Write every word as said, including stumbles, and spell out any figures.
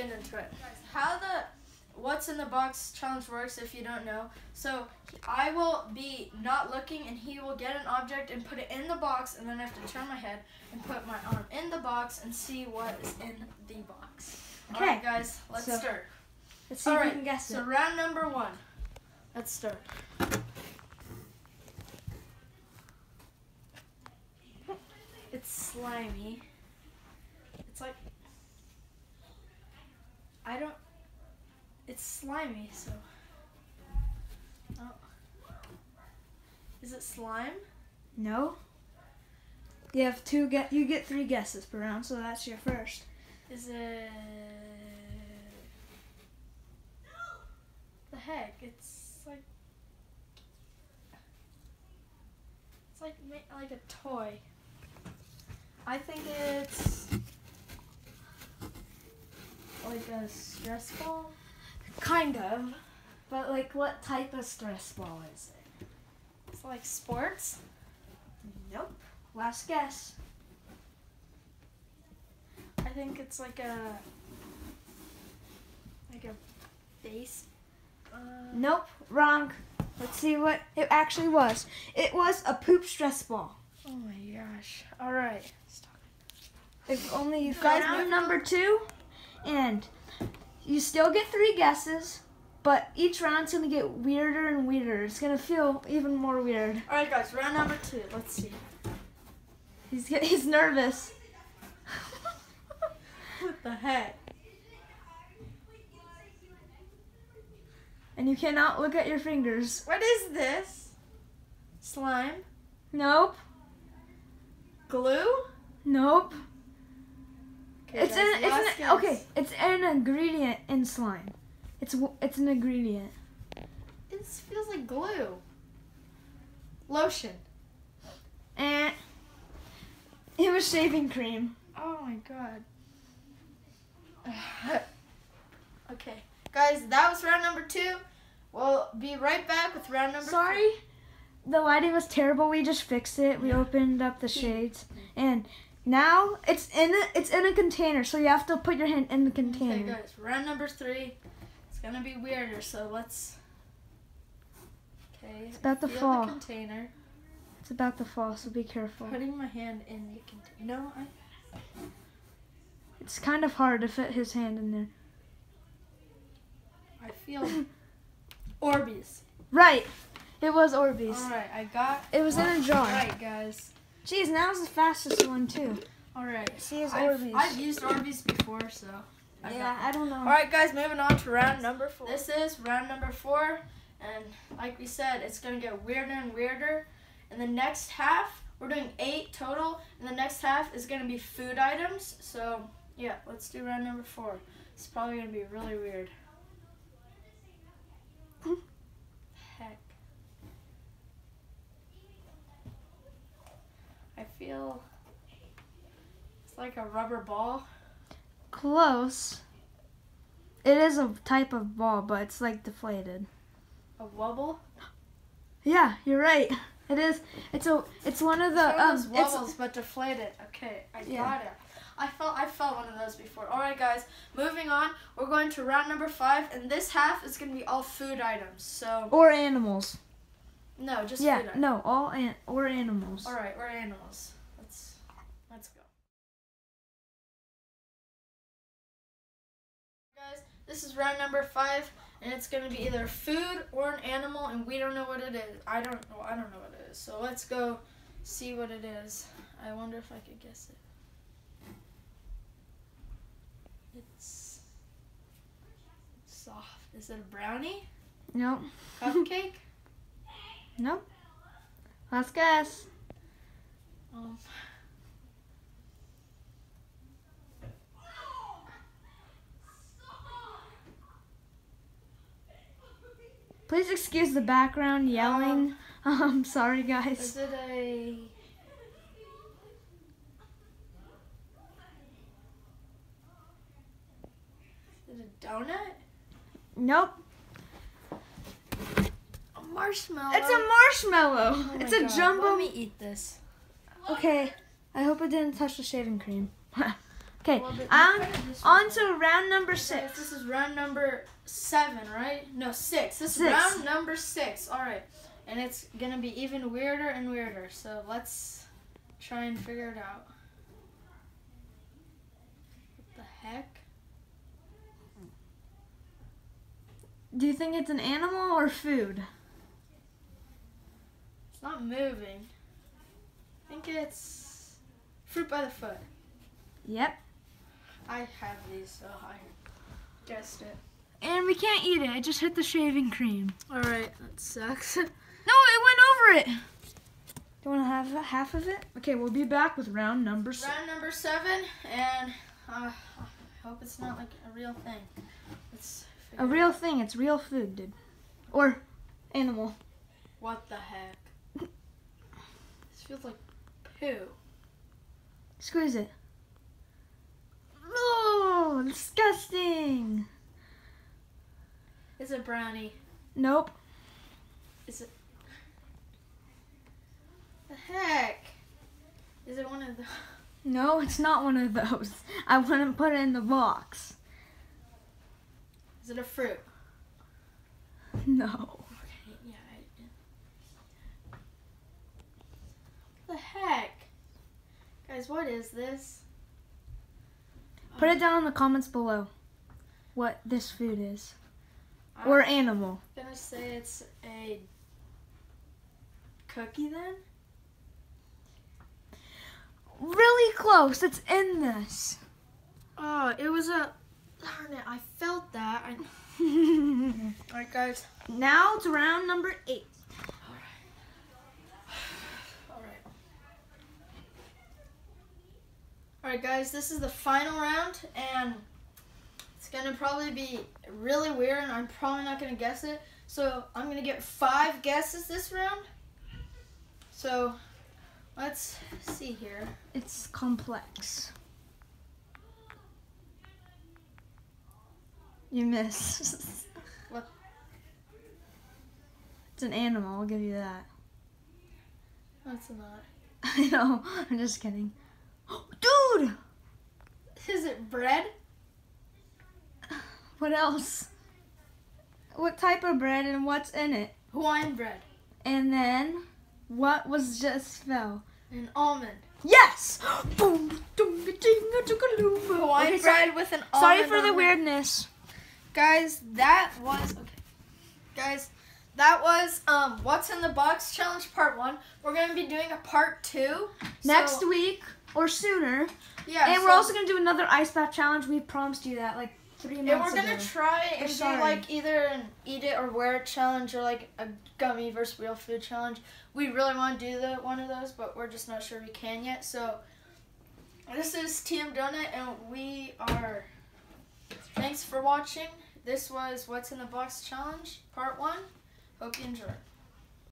get into it. How the what's in the box challenge works, if you don't know. So I will be not looking, and he will get an object and put it in the box, and then I have to turn my head and put my arm in the box and see what is in the box. Okay. All right, guys, let's So, start. Let's see All if right, we can guess so it. round number one. Let's start. It's slimy. It's like, I don't, it's slimy, so. Oh. Is it slime? No. You have two get. You get three guesses per round, so that's your first. Is it, the heck, it's like, it's like, ma- like a toy. I think it's like a stress ball. Kind of. But like, what type of stress ball is it? It's like sports. Nope. Last guess. I think it's like a like a base. Uh, Nope. Wrong. Let's see what it actually was. It was a poop stress ball. Oh my gosh! All right. If only you guys round number two, and you still get three guesses, but each round's gonna get weirder and weirder. It's gonna feel even more weird. All right, guys. Round number two. Let's see. He's get- he's nervous. What the heck? And you cannot look at your fingers. What is this? Slime? Nope. Glue? Nope. Okay, It's guys, an it's last an, guess. okay. It's an ingredient in slime. It's w- it's an ingredient. It feels like glue. Lotion. And it was shaving cream. Oh my god. Okay, guys, that was round number two. We'll be right back with round number Sorry, three. the lighting was terrible. We just fixed it. We Yeah. opened up the shades, and now it's in a it's in a container. So you have to put your hand in the Okay, container. guys, round number three. It's gonna be weirder, so let's. Okay. It's about to feel fall. the container. It's about to fall, so be careful. Putting my hand in the container. No, I. It's kind of hard to fit his hand in there. I feel Orbeez. Right, it was Orbeez. All right, I got. It was in a jar. All right, guys. Jeez, that was the fastest one too. All right. See, it's I've, Orbeez. I've used Orbeez before, so. I got Yeah, I don't know. All right, guys, moving on to round number four. This is round number four, and like we said, it's going to get weirder and weirder. In the next half, we're doing eight total, and the next half is going to be food items. So, yeah, let's do round number four. It's probably going to be really weird. Heck. I feel it's like a rubber ball. Close. It is a type of ball, but it's like deflated. A wobble? Yeah, you're right. It is. It's a. It's one of the. It's one of those um. wobbles, It's, but deflated. Okay, I Yeah. got it. I felt I felt one of those before. All right, guys. Moving on, we're going to round number five, and this half is going to be all food items. So or animals. no, just Yeah. food items. No. All an or animals. All right, we're animals. Let's let's go. Guys, this is round number five, and it's going to be either food or an animal, and we don't know what it is. I don't know. I don't know what it is. So let's go see what it is. I wonder if I could guess it. It's soft. Is it a brownie? Nope. Cupcake? Nope. Last guess. um, Please excuse the background yelling. Um. Sorry, guys. is it a... Is it a donut? Nope. A marshmallow. It's a marshmallow. Oh it's my a God. jumbo. Let me eat this. Okay. I hope it didn't touch the shaving cream. Okay, Well, but on, you put this on one to round number Guys, six. this is round number seven, right? No, six. This Six. is round number six. All right. And it's going to be even weirder and weirder. So let's try and figure it out. What the heck? Do you think it's an animal or food? It's not moving. I think it's fruit by the foot. Yep. I have these, so I guessed it. And we can't eat it. It just hit the shaving cream. All right. That sucks. No, it went over it. Do you want to have half of it? Okay, we'll be back with round number six. Round number seven, and uh, I hope it's not like a real thing. Let's A real thing. It's real food, dude. Or animal. What the heck? This feels like poo. Squeeze it. Oh, disgusting. Is it brownie? Nope. Is it? The heck? Is it one of the? No, it's not one of those. I wouldn't put it in the box. Is it a fruit? No. Okay, yeah. I, the heck? Guys, what is this? Put it down in the comments below what this food is. I'm Or animal. gonna say it's a cookie then? Really close. It's in this. Oh, it was a. Darn it! I felt that. I... All right, guys. Now to round number eight. All right. All right, guys. This is the final round, and it's gonna probably be really weird, and I'm probably not gonna guess it. So I'm gonna get five guesses this round. So let's see here. It's complex. You miss. What? It's an animal, I'll give you that. No, it's not. I know, I'm just kidding. Dude! Is it bread? What else? What type of bread and what's in it? Hawaiian bread. And then, what was just fell? An almond. Yes! Hawaiian Okay, bread sorry, with an almond. sorry for on the it. weirdness. Guys, that was okay. Guys, that was um What's in the Box challenge part one. We're gonna be doing a part two Next so, week or sooner. Yeah, And so, we're also gonna do another ice bath challenge. We promised you that like three months and we're gonna ago. try We're and do sorry. like either an eat it or wear it challenge or like a gummy versus real food challenge. We really want to do the one of those, but we're just not sure we can yet. So this is T M Donut, and we are. Thanks for watching. This was What's in the Box challenge part one. Hope you enjoy.